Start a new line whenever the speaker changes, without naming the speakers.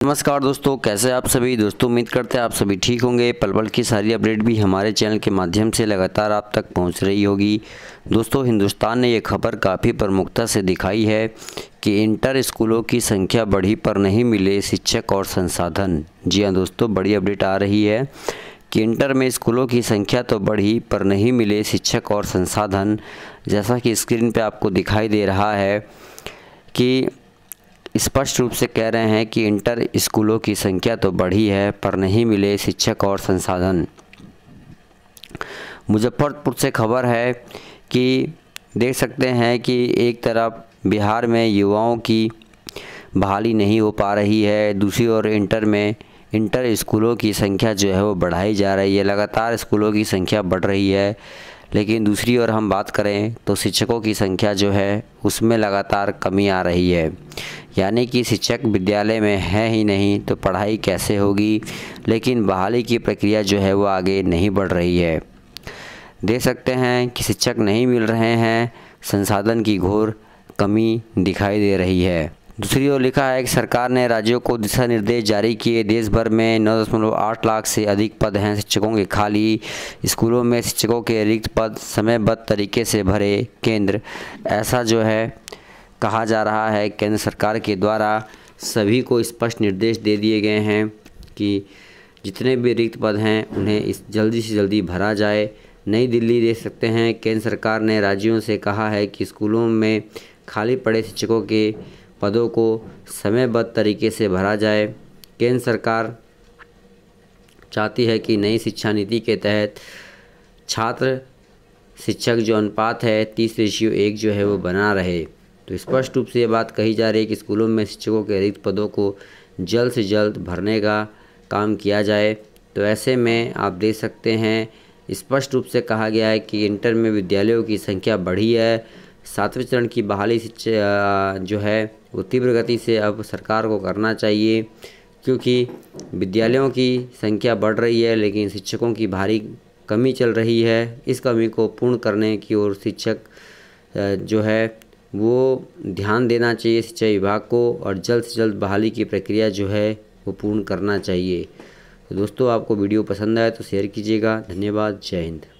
नमस्कार दोस्तों, कैसे आप सभी दोस्तों। उम्मीद करते हैं आप सभी ठीक होंगे। पल पल की सारी अपडेट भी हमारे चैनल के माध्यम से लगातार आप तक पहुंच रही होगी। दोस्तों, हिंदुस्तान ने ये खबर काफ़ी प्रमुखता से दिखाई है कि इंटर स्कूलों की संख्या बढ़ी पर नहीं मिले शिक्षक और संसाधन। जी हाँ दोस्तों, बड़ी अपडेट आ रही है कि इंटर में स्कूलों की संख्या तो बढ़ी पर नहीं मिले शिक्षक और संसाधन। जैसा कि स्क्रीन पे आपको दिखाई दे रहा है कि स्पष्ट रूप से कह रहे हैं कि इंटर स्कूलों की संख्या तो बढ़ी है पर नहीं मिले शिक्षक और संसाधन। मुजफ्फरपुर से खबर है कि देख सकते हैं कि एक तरफ बिहार में युवाओं की बहाली नहीं हो पा रही है, दूसरी ओर इंटर स्कूलों की संख्या जो है वो बढ़ाई जा रही है। लगातार स्कूलों की संख्या बढ़ रही है, लेकिन दूसरी ओर हम बात करें तो शिक्षकों की संख्या जो है उसमें लगातार कमी आ रही है। यानी कि शिक्षक विद्यालय में है ही नहीं तो पढ़ाई कैसे होगी। लेकिन बहाली की प्रक्रिया जो है वो आगे नहीं बढ़ रही है। देख सकते हैं कि शिक्षक नहीं मिल रहे हैं, संसाधन की घोर कमी दिखाई दे रही है। दूसरी ओर लिखा है कि सरकार ने राज्यों को दिशा निर्देश जारी किए। देश भर में 9.8 लाख से अधिक पद हैं शिक्षकों के खाली। स्कूलों में शिक्षकों के रिक्त पद समयबद्ध तरीके से भरे केंद्र, ऐसा जो है कहा जा रहा है। केंद्र सरकार के द्वारा सभी को स्पष्ट निर्देश दे दिए गए हैं कि जितने भी रिक्त पद हैं उन्हें जल्दी से जल्दी भरा जाए। नई दिल्ली देख सकते हैं, केंद्र सरकार ने राज्यों से कहा है कि स्कूलों में खाली पड़े शिक्षकों के पदों को समयबद्ध तरीके से भरा जाए। केंद्र सरकार चाहती है कि नई शिक्षा नीति के तहत छात्र शिक्षक जो अनुपात है 30:1 जो है वो बना रहे। तो स्पष्ट रूप से ये बात कही जा रही है कि स्कूलों में शिक्षकों के रिक्त पदों को जल्द से जल्द भरने का काम किया जाए। तो ऐसे में आप देख सकते हैं स्पष्ट रूप से कहा गया है कि इंटर में विद्यालयों की संख्या बढ़ी है। 7वें चरण की बहाली जो है वो तीव्र गति से अब सरकार को करना चाहिए, क्योंकि विद्यालयों की संख्या बढ़ रही है लेकिन शिक्षकों की भारी कमी चल रही है। इस कमी को पूर्ण करने की ओर शिक्षक जो है वो ध्यान देना चाहिए शिक्षा विभाग को, और जल्द से जल्द बहाली की प्रक्रिया जो है वो पूर्ण करना चाहिए। तो दोस्तों, आपको वीडियो पसंद आए तो शेयर कीजिएगा। धन्यवाद। जय हिंद।